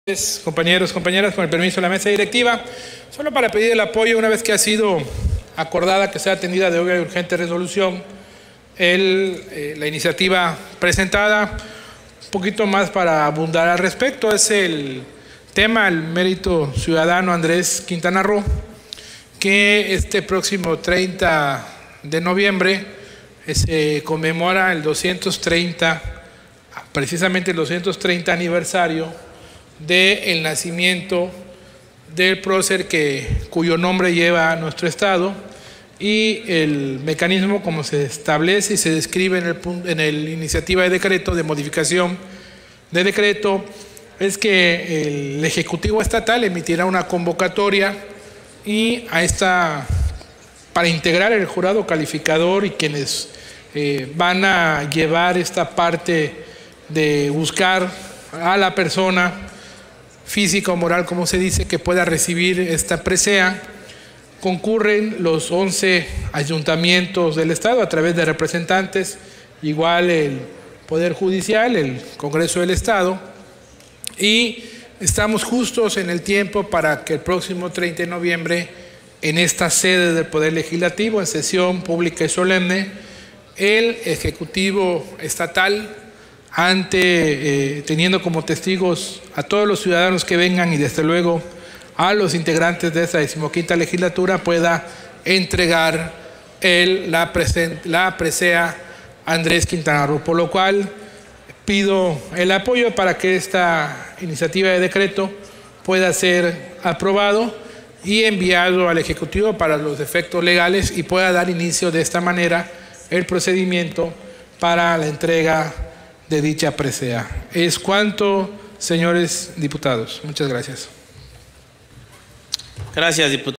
Compañeros, compañeras, con el permiso de la mesa directiva, solo para pedir el apoyo una vez que ha sido acordada que sea atendida de obvia y urgente resolución la iniciativa presentada. Un poquito más para abundar al respecto, es el tema del mérito ciudadano Andrés Quintana Roo, que este próximo 30 de noviembre se conmemora precisamente el 230 aniversario del nacimiento del prócer cuyo nombre lleva nuestro Estado, y el mecanismo como se establece y se describe en la iniciativa de decreto, de modificación de decreto, es que el Ejecutivo Estatal emitirá una convocatoria y para integrar el jurado calificador y quienes van a llevar esta parte de buscar a la persona física o moral, como se dice, que pueda recibir esta presea. Concurren los 11 ayuntamientos del Estado a través de representantes, igual el Poder Judicial, el Congreso del Estado, y estamos justos en el tiempo para que el próximo 30 de noviembre, en esta sede del Poder Legislativo, en sesión pública y solemne, el Ejecutivo Estatal, teniendo como testigos a todos los ciudadanos que vengan y desde luego a los integrantes de esta 15ª legislatura, pueda entregar la presea Andrés Quintana Roo, por lo cual pido el apoyo para que esta iniciativa de decreto pueda ser aprobado y enviado al Ejecutivo para los efectos legales y pueda dar inicio de esta manera el procedimiento para la entrega de dicha presea. Es cuanto, señores diputados. Muchas gracias. Gracias, diputado.